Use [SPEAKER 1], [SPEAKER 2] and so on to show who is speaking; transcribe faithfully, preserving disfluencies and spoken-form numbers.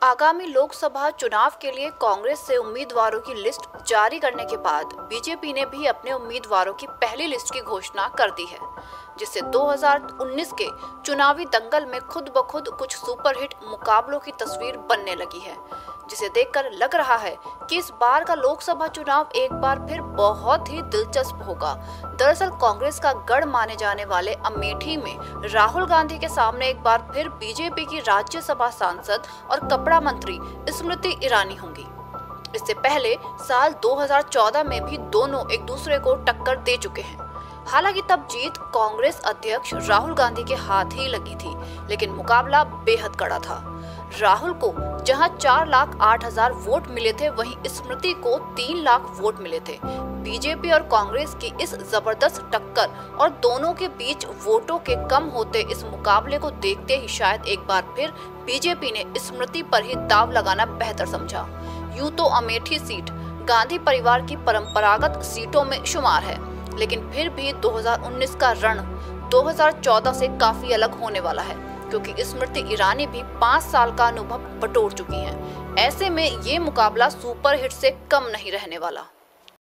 [SPEAKER 1] आगामी लोकसभा चुनाव के लिए कांग्रेस से उम्मीदवारों की लिस्ट जारी करने के बाद बीजेपी ने भी अपने उम्मीदवारों की पहली लिस्ट की घोषणा कर दी है, जिससे दो हज़ार उन्नीस के चुनावी दंगल में खुद ब खुद कुछ सुपरहिट मुकाबलों की तस्वीर बनने लगी है, जिसे देखकर लग रहा है कि इस बार का लोकसभा चुनाव एक बार फिर बहुत ही दिलचस्प होगा। दरअसल कांग्रेस का गढ़ माने जाने वाले अमेठी में राहुल गांधी के सामने एक बार फिर बीजेपी की राज्यसभा सांसद और कपड़ा मंत्री स्मृति ईरानी होंगी। इससे पहले साल दो हज़ार चौदह में भी दोनों एक दूसरे को टक्कर दे चुके हैं। हालांकि तब जीत कांग्रेस अध्यक्ष राहुल गांधी के हाथ ही लगी थी, लेकिन मुकाबला बेहद कड़ा था। राहुल को जहां चार लाख आठ हजार वोट मिले थे, वहीं स्मृति को तीन लाख वोट मिले थे। बीजेपी और कांग्रेस की इस जबरदस्त टक्कर और दोनों के बीच वोटों के कम होते इस मुकाबले को देखते ही शायद एक बार फिर बीजेपी ने स्मृति पर ही दाव लगाना बेहतर समझा। यूं तो अमेठी सीट गांधी परिवार की परंपरागत सीटों में शुमार है, लेकिन फिर भी दो हज़ार उन्नीस का रण दो हज़ार चौदह से काफी अलग होने वाला है, क्योंकि स्मृति ईरानी भी पाँच साल का अनुभव बटोर चुकी हैं। ऐसे में ये मुकाबला सुपरहिट से कम नहीं रहने वाला।